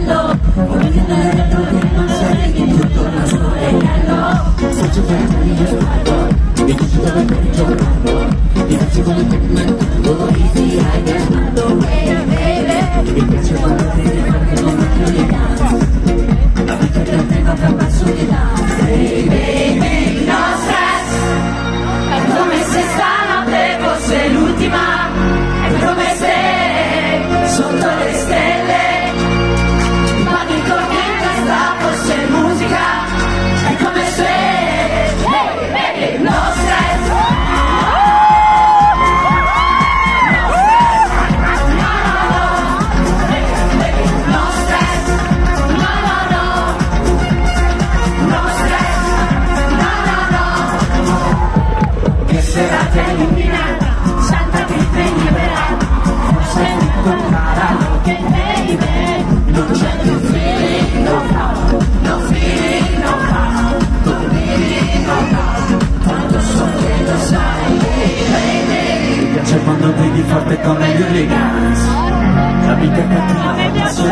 bello, come che non è detto che non sai che tutto il nostro è bello. Se ci fai io sbaglio, e dici dove per giorno, mi faccio come te manco, easy I get mando, baby. Mi piace quando devi fare che non metto le danze, la vita del tempo che passo di danze, baby, no stress, è come se stanotte fosse l'ultima, è come se sotto le stelle vado in corrente sta fosse musica, è come se hey, baby, no stress, no stress, no no no, baby, no stress, no no no, no stress, no no no, che serata illuminata, santa che svegli verrà, forse mi comparavano che baby, non c'è più feeling, no no, no feeling, no no, no feeling, no no, quando so che lo sai, baby. Mi piace quando bevi forte come gli hooligans, la vita è cattiva, ma